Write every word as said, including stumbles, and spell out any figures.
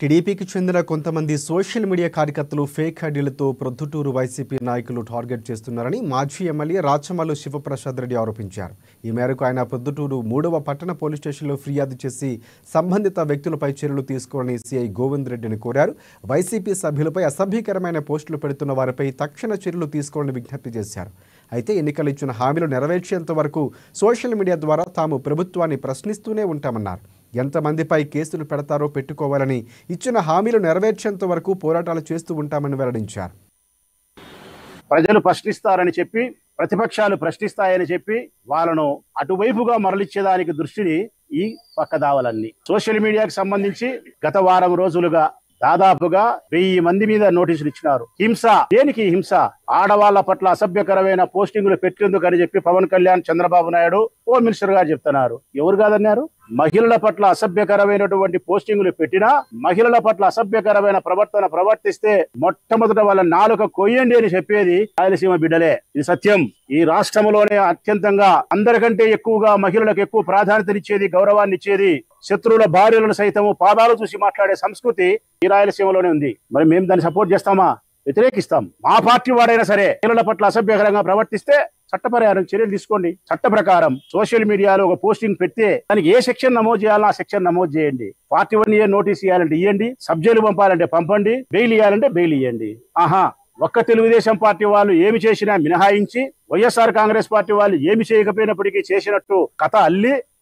టీడీపీకి చెందిన కొంతమంది సోషల్ మీడియా కార్యకర్తలు ఫేక్ ఐడీలతో ప్రొద్దుటూరు వైసీపీ నాయకులు టార్గెట్ చేస్తున్నారని మాజీ ఎమ్మెల్యే రాచమల్లు శివప్రసాద్ రెడ్డి ఆరోపించారు. ఈ మేరకు ఆయన ప్రొద్దుటూరు మూడవ పట్టణ పోలీస్ స్టేషన్లో ఫిర్యాదు చేసి సంబంధిత వ్యక్తులపై చర్యలు తీసుకోవాలని సీఐ గోవింద్ రెడ్డిని కోరారు. వైసీపీ సభ్యులపై అసభ్యకరమైన పోస్టులు పెడుతున్న వారిపై తక్షణ చర్యలు తీసుకోవాలని విజ్ఞప్తి చేశారు. అయితే ఎన్నికలు ఇచ్చిన హామీలు నెరవేర్చేంత వరకు సోషల్ మీడియా ద్వారా తాము ప్రభుత్వాన్ని ప్రశ్నిస్తూనే ఉంటామన్నారు. ఎంతమందిపై కేసులు పెడతారో పెట్టుకోవాలని, ఇచ్చిన హామీలు నెరవేర్చేంత వరకు పోరాటాలు చేస్తూ ఉంటామని వెల్లడించారు. ప్రజలు ప్రశ్నిస్తారని చెప్పి, ప్రతిపక్షాలు ప్రశ్నిస్తాయని చెప్పి వాళ్ళను అటువైపుగా మరలించేదానికి దృష్టిని ఈ పక్కదావలన్నీ. సోషల్ మీడియాకి సంబంధించి గత వారం రోజులుగా దాదాపుగా వెయ్యి మంది మీద నోటీసులు ఇచ్చినారు. హింస, దేనికి హింస? ఆడవాళ్ల పట్ల అసభ్యకరమైన పోస్టింగులు పెట్టేందుకు అని చెప్పి పవన్ కళ్యాణ్, చంద్రబాబు నాయుడు, హోమ్ మినిస్టర్ గారు చెప్తున్నారు. ఎవరు కాదన్నారు? మహిళల పట్ల అసభ్యకరమైనటువంటి పోస్టింగులు పెట్టినా, మహిళల పట్ల అసభ్యకరమైన ప్రవర్తన ప్రవర్తిస్తే మొట్టమొదట వాళ్ళ నాలుక కొయ్యండి అని చెప్పేది రాయలసీమ బిడ్డలే. ఇది సత్యం. ఈ రాష్ట్రంలోనే అత్యంతంగా అందరికంటే ఎక్కువగా మహిళలకు ఎక్కువ ప్రాధాన్యతనిచ్చేది, గౌరవాన్ని ఇచ్చేది, శత్రువుల భార్యలను సైతము పాదాలు చూసి మాట్లాడే సంస్కృతి ఈ రాయలసీమలోనే ఉంది. మరి మేము దాన్ని సపోర్ట్ చేస్తామా? వ్యతిరేకిస్తాం. మా పార్టీ వాడైనా సరే మహిళల పట్ల అసభ్యకరంగా ప్రవర్తిస్తే చట్టపరిహారం చర్యలు తీసుకోండి. చట్ట ప్రకారం సోషల్ మీడియాలో ఒక పోస్టింగ్ పెడితే దానికి ఏ సెక్షన్ నమోదు చేయాలో ఆ సెక్షన్ నమోదు చేయండి. ఫార్టీ వన్ ఇయర్ నోటీస్ ఇవ్వాలంటే ఇవ్వండి, సబ్జెక్టు పంపాలంటే పంపండి, బెయిల్ ఇవ్వాలంటే బెయిల్ ఇవ్వండి. ఆహా, ఒక్క తెలుగుదేశం పార్టీ వాళ్ళు ఏమి చేసినా మినహాయించి వైఎస్ఆర్ కాంగ్రెస్ పార్టీ వాళ్ళు ఏమి చేయకపోయినప్పటికీ చేసినట్టు కథ అల్లి